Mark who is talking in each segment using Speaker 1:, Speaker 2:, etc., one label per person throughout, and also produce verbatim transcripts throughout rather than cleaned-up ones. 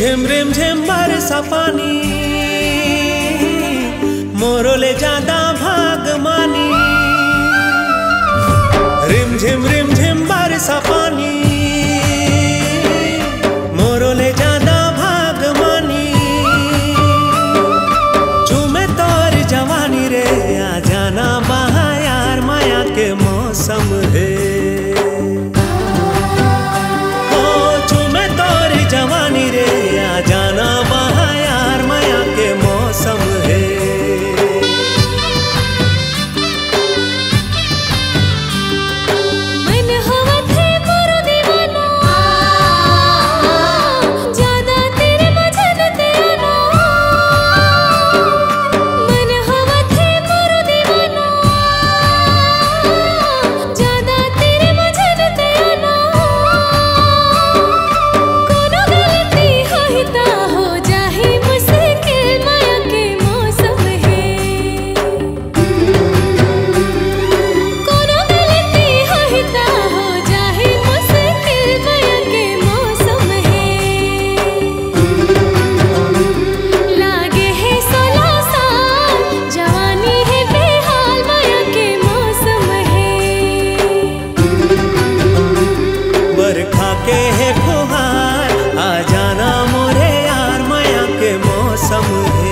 Speaker 1: झिम रिम झिम बरसा पानी, मोरो ले ज्यादा भाग मानी। रिम झिम रिम झिम बरसा पानी, मोरो ले ज्यादा भाग मानी। झूमे तोर जवानी रे, आ जाना बहा यार, माया के मौसम है। के है फुहार, आ जाना मोरे यार, माया के मौसम है।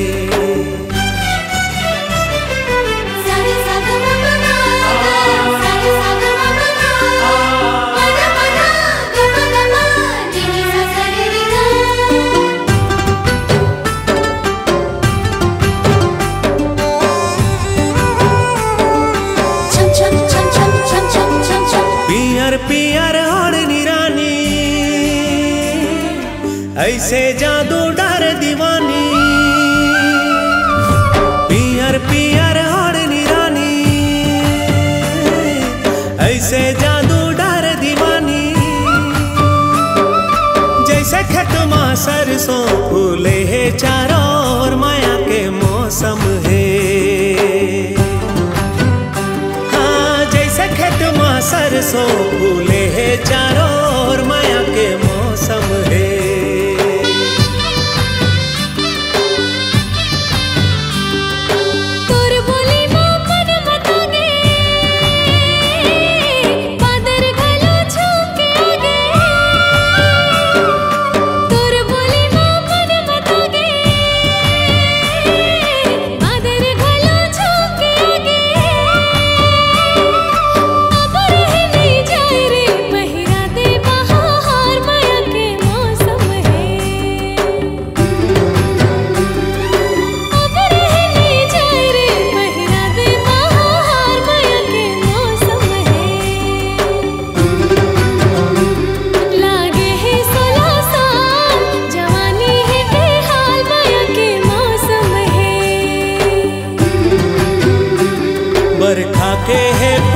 Speaker 1: पियर पियर ऐसे जादू डर दीवानी, पियर पियर ओढ़नी रानी, ऐसे जादू डर दीवानी। जैसे खेत माँ सरसों फूले है चारों ओर, माया के मौसम है। हाँ, जैसे खेत माँ सरसों फूले है चारों ओर, माया के मौसम है। बरखा के है